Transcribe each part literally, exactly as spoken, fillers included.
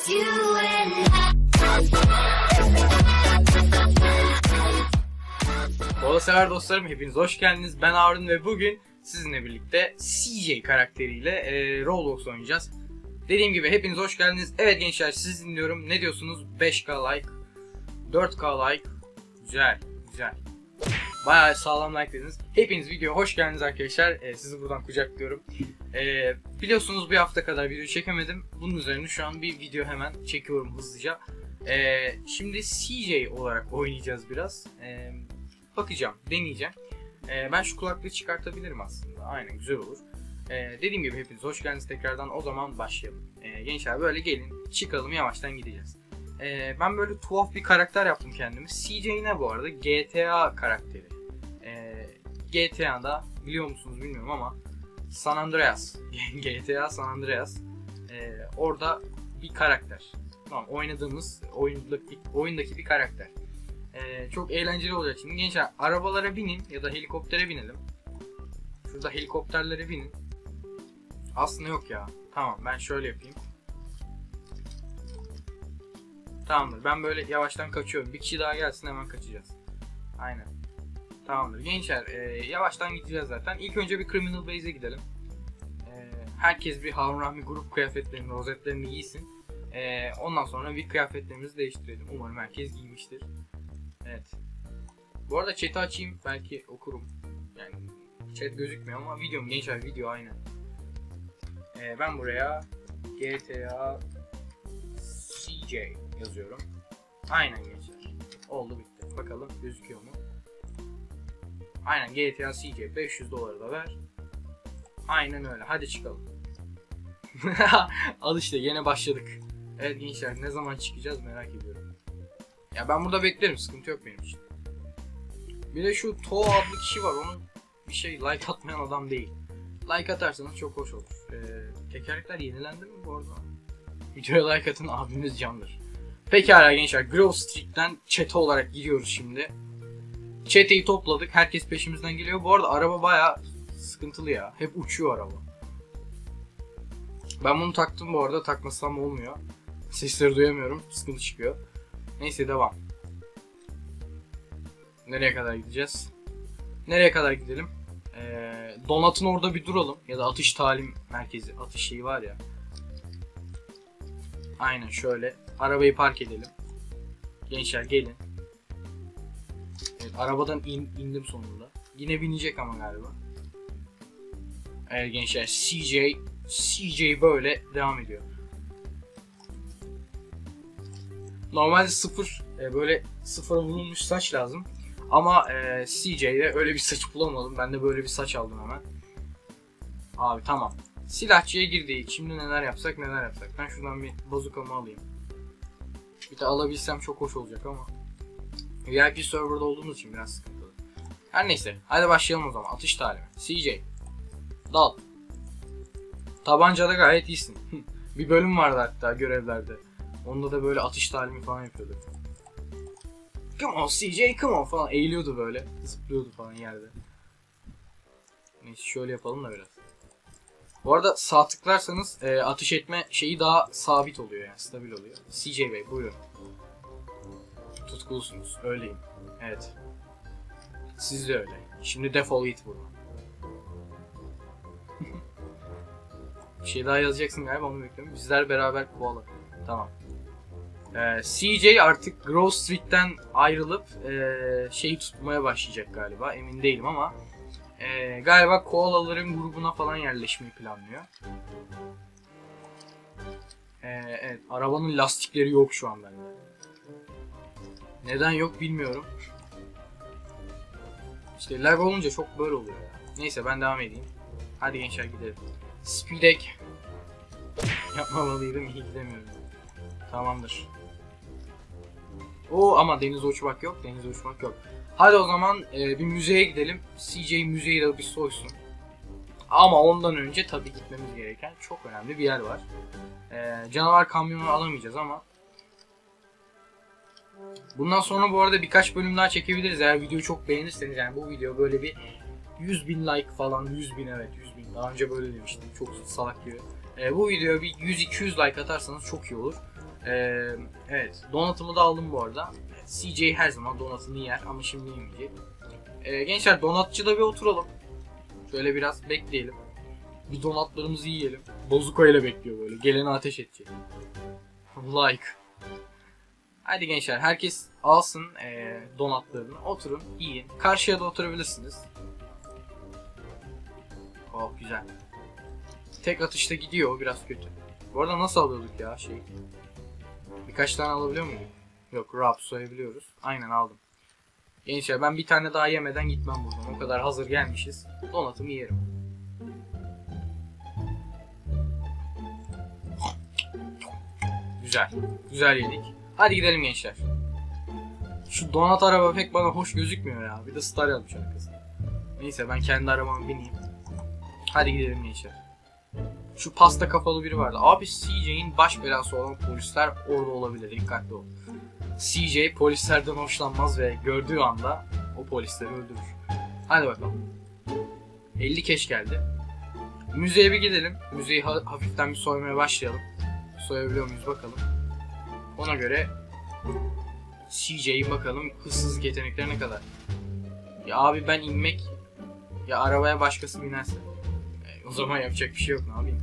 you and I. Bola sever dostlarım, hepiniz hoş geldiniz. Ben Harun ve bugün sizinle birlikte C J karakteriyle e, Roblox oynayacağız. Dediğim gibi hepiniz hoş geldiniz. Evet gençler, sizi dinliyorum. Ne diyorsunuz? beş K like, dört K like. Güzel, güzel. Bayağı sağlam like dediniz. Hepiniz videoya hoş geldiniz arkadaşlar. E, sizi buradan kucaklıyorum. E, biliyorsunuz bir hafta kadar video çekemedim. Bunun üzerine şu an bir video hemen çekiyorum hızlıca. E, şimdi C J olarak oynayacağız biraz. E, bakacağım, deneyeceğim. E, ben şu kulaklığı çıkartabilirim aslında. Aynen, güzel olur. E, dediğim gibi hepiniz hoş geldiniz tekrardan. O zaman başlayalım. E, gençler böyle gelin, çıkalım, yavaştan gideceğiz. E, ben böyle tuhaf bir karakter yaptım kendime. C J ne bu arada? G T A karakteri. E, G T A'da biliyor musunuz bilmiyorum ama San Andreas. G T A San Andreas. E, orada bir karakter. Tamam, oynadığımız oyundaki, oyundaki bir karakter. E, çok eğlenceli olacak şimdi. Gençler arabalara binin ya da helikoptere binelim. Şurada helikopterlere binin. Aslında yok ya. Tamam, ben şöyle yapayım. Tamamdır. Ben böyle yavaştan kaçıyorum. Bir kişi daha gelsin, hemen kaçacağız. Aynen. Tamamdır. Gençler e, yavaştan gideceğiz zaten. İlk önce bir Criminal Base'e gidelim. E, herkes bir Harun Rahmi grup kıyafetlerini, rozetlerini giysin. E, ondan sonra bir kıyafetlerimizi değiştirelim. Umarım herkes giymiştir. Evet. Bu arada chat'i açayım. Belki okurum. Yani chat gözükmüyor ama videom gençler, video aynen. E, ben buraya G T A C J yazıyorum. Aynen gençler. Oldu, bitti. Bakalım gözüküyor mu? Aynen, G T A C J. beş yüz doları da ver. Aynen öyle. Hadi çıkalım. Al işte, yine başladık. Evet gençler, ne zaman çıkacağız merak ediyorum. Ya ben burada beklerim, sıkıntı yok benim için. Bir de şu To adlı kişi var, onun bir şey like atmayan adam değil. Like atarsanız çok hoş olur. Ee, tekerlekler yenilendi mi bu arada? Videoya like atın, abimiz candır. Pekala gençler, Grove Street'ten çete olarak gidiyoruz şimdi. Çeteyi topladık, herkes peşimizden geliyor. Bu arada araba bayağı sıkıntılı ya, hep uçuyor araba. Ben bunu taktım bu arada, takmasam olmuyor. Sesleri duyamıyorum, sıkıntı çıkıyor. Neyse, devam. Nereye kadar gideceğiz? Nereye kadar gidelim? Ee, Donat'ın orada bir duralım. Ya da atış talim merkezi, atış şeyi var ya. Aynen şöyle. Arabayı park edelim. Gençler gelin. Evet, arabadan in, indim sonunda. Yine binecek ama galiba. Evet gençler, C J C J böyle devam ediyor. Normalde sıfır e, böyle sıfıra vurulmuş saç lazım. Ama e, C J'de öyle bir saç bulamadım. Ben de böyle bir saç aldım hemen. Abi tamam. Silahçıya girdik. Şimdi neler yapsak neler yapsak. Ben şuradan bir bazukamı alayım. Bir de alabilsem çok hoş olacak ama V I P serverda olduğumuz için biraz sıkıntılı. Her neyse. Hadi başlayalım o zaman. Atış talimi. C J. Dal. Tabancada gayet iyisin. Bir bölüm vardı hatta görevlerde. Onda da böyle atış talimi falan yapıyorduk. Come on C J, come on falan eğiliyordu böyle. Zıplıyordu falan yerde. Neyse şöyle yapalım da biraz. Bu arada sağ tıklarsanız e, atış etme şeyi daha sabit oluyor, yani stabil oluyor. C J Bey buyurun. Tutkulusunuz, öyleyim. Evet. Siz de öyle. Şimdi defol git buradan. Bir şey daha yazacaksın galiba, onu bekliyorum. Bizler beraber koala. Tamam. Ee, C J artık Grove Street'ten ayrılıp e, şeyi tutmaya başlayacak galiba, emin değilim ama e, galiba koalaların grubuna falan yerleşmeyi planlıyor. E, evet, arabanın lastikleri yok şu an bende. Neden yok bilmiyorum. İşte lag olunca çok böyle oluyor ya. Neyse ben devam edeyim. Hadi gençler gidelim. Speedek yapmamalıydım, iyi gidemiyorum. Tamamdır. Oo ama denize uçmak yok, denize uçmak yok. Hadi o zaman e, bir müzeye gidelim. C J müzeyi de bir soysun. Ama ondan önce tabii gitmemiz gereken çok önemli bir yer var. E, canavar kamyonu alamayacağız ama bundan sonra bu arada birkaç bölüm daha çekebiliriz eğer videoyu çok beğenirseniz. Yani bu video böyle bir yüz bin like falan, yüz bin, evet yüz bin. Daha önce böyle demiştim, çok salak gibi. E, bu videoya bir yüz iki yüz like atarsanız çok iyi olur. E, evet, donatımı da aldım bu arada. C J her zaman donatını yer ama şimdi yemeyecek. E, gençler, donatçıda bir oturalım. Şöyle biraz bekleyelim. Bir donatlarımızı yiyelim. Bozuka ile bekliyor böyle. Geleni ateş edecek. Like. Hadi gençler, herkes alsın e, donatlarını. Oturun, yiyin. Karşıya da oturabilirsiniz. Oh, güzel. Tek atışta gidiyor, biraz kötü. Bu arada nasıl alıyorduk ya şey? Birkaç tane alabiliyor muyum? Yok, rap soyabiliyoruz. Aynen, aldım. Gençler, ben bir tane daha yemeden gitmem buradan. O kadar hazır gelmişiz. Donatımı yerim. Güzel. Güzel yedik. Hadi gidelim gençler. Şu donat araba pek bana hoş gözükmüyor ya. Bir de star yazmış arkasında. Neyse, ben kendi arabama bineyim. Hadi gidelim gençler. Şu pasta kafalı biri vardı. Abi, C J'in baş belası olan polisler orada olabilir. Dikkatli ol. C J polislerden hoşlanmaz ve gördüğü anda o polisleri öldürür. Hadi bakalım. elli keş geldi. Müzeye bir gidelim. Müzeyi ha hafiften bir soymaya başlayalım. Soyabiliyor muyuz bakalım. Ona göre C J'yi bakalım hırsızlık yetenekleri ne kadar. Ya abi, ben inmek, ya arabaya başkası binerse. E, o zaman yapacak bir şey yok, ne yapayım.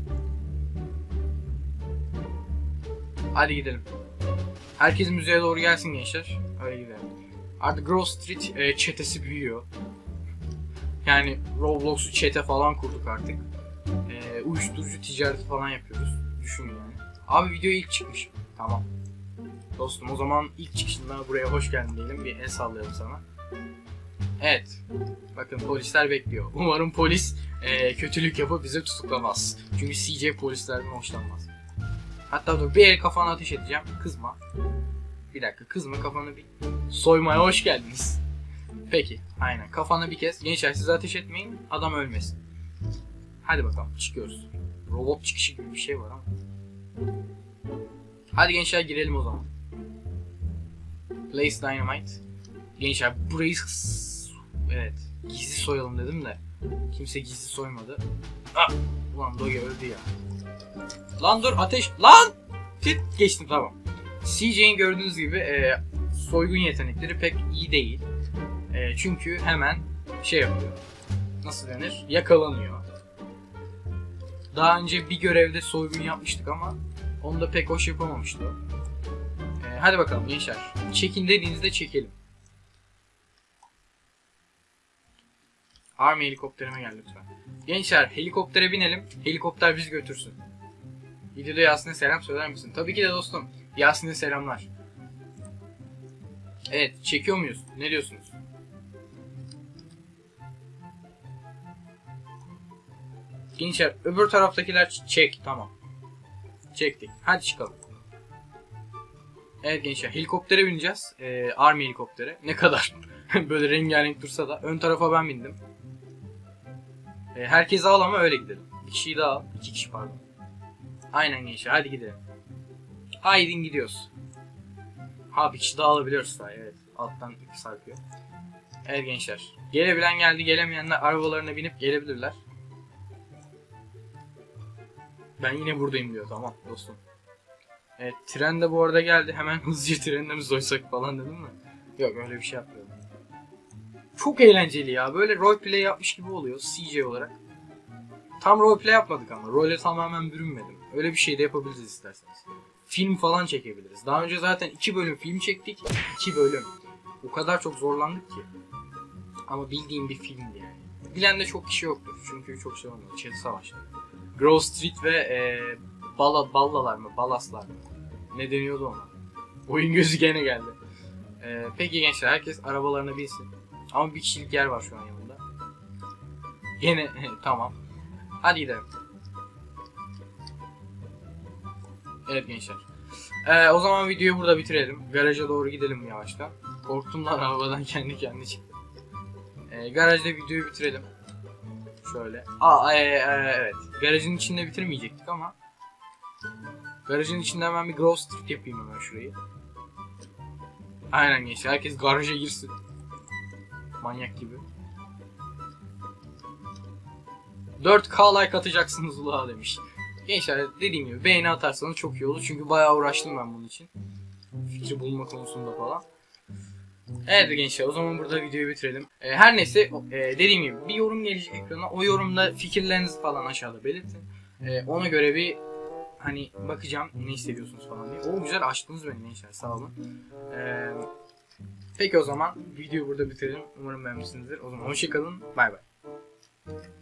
Hadi gidelim. Herkes müzeye doğru gelsin gençler. Öyle gidelim. Artık Grove Street e, çetesi büyüyor. Yani Roblox'u çete falan kurduk artık. E, uyuşturucu ticareti falan yapıyoruz. Düşün yani. Abi, video ilk çıkmış. Tamam. Dostum, o zaman ilk çıkışında buraya hoş geldin diyelim. Bir el sallayalım sana. Evet. Bakın, polisler bekliyor. Umarım polis e, kötülük yapıp bizi tutuklamaz. Çünkü C J polislerden hoşlanmaz. Hatta dur, bir el kafana ateş edeceğim. Kızma. Bir dakika, kızma, kafanı bir... Soymaya hoş geldiniz. Peki, aynen. Kafana bir kez. Gençler, siz ateş etmeyin. Adam ölmesin. Hadi bakalım, çıkıyoruz. Robot çıkışı gibi bir şey var ama. Hadi gençler, girelim o zaman. Place Dynamite. Gençler, burayı... Evet, gizli soyalım dedim de kimse gizli soymadı. Ah! Ulan Doge öldü ya. Lan dur, ateş... Lan! Tit geçtim, tamam. C J'in gördüğünüz gibi e, soygun yetenekleri pek iyi değil. E, çünkü hemen şey yapıyor. Nasıl denir? Yakalanıyor. Daha önce bir görevde soygun yapmıştık ama onu da pek hoş yapamamıştı. E, hadi bakalım gençler. Çekin dediğinizde çekelim. Army helikopterime gel lütfen. Gençler, helikoptere binelim. Helikopter bizi götürsün. Videoda Yasin'e selam söyler misin? Tabii ki de dostum. Yasin'e selamlar. Evet, çekiyor muyuz? Ne diyorsunuz? Gençler, öbür taraftakiler çek. Tamam. Çektik. Hadi çıkalım. Evet gençler, helikoptere bineceğiz. Ee, Army helikoptere. Ne kadar böyle rengarenk dursa da. Ön tarafa ben bindim. Ee, herkesi al ama öyle gidelim. Bir kişiyi daha al. İki kişi pardon. Aynen gençler, hadi gidelim. Haydi gidiyoruz. Ha, bir kişi daha alabiliyoruz daha, evet. Alttan ip sarkıyor. Evet gençler. Gelebilen geldi, gelemeyenler arabalarına binip gelebilirler. Ben yine buradayım diyor, tamam dostum. Evet, tren de bu arada geldi. Hemen hızlıca trenle mi soysak falan dedim mi? Yok, öyle bir şey yapmıyorum. Çok eğlenceli ya. Böyle roleplay yapmış gibi oluyor C J olarak. Tam roleplay yapmadık ama. Role tamamen bürünmedim. Öyle bir şey de yapabiliriz isterseniz. Film falan çekebiliriz. Daha önce zaten iki bölüm film çektik. iki bölüm. O kadar çok zorlandık ki. Ama bildiğim bir filmdi yani. Bilen de çok kişi yoktur. Çünkü çok şey olmadı. Çete savaşları. Grove Street ve ee, Balla, Ballalar mı? Balaslar mı? Ne deniyordu ona? Oyun gözü gene geldi. E, peki gençler, herkes arabalarına binsin. Ama bir kişilik yer var şu an yanında. Gene tamam. Hadi gidelim. Evet gençler. Ee, o zaman videoyu burada bitirelim. Garaja doğru gidelim yavaştan. Korktum lan, arabadan kendi kendine çıktı. Ee, garajda videoyu bitirelim. Şöyle. Aa, e, e, evet. Garajın içinde bitirmeyecektik ama. Garajın içinde hemen bir Grove Street yapayım hemen şurayı. Aynen gençler. Herkes garaja girsin. Manyak gibi. dört K like atacaksınız ula demiş. Gençler dediğim gibi beğeni atarsanız çok iyi olur. Çünkü bayağı uğraştım ben bunun için. Fikri bulma konusunda falan. Evet gençler, o zaman burada videoyu bitirelim. Ee, her neyse e, dediğim gibi bir yorum gelecek ekrana. O yorumda fikirlerinizi falan aşağıda belirtin. Ee, ona göre bir hani bakacağım ne hissediyorsunuz falan diye. O güzel açtınız beni gençler, sağ olun. Ee, peki o zaman videoyu burada bitirelim. Umarım beğenmişsinizdir. O zaman hoşçakalın. Bay bay.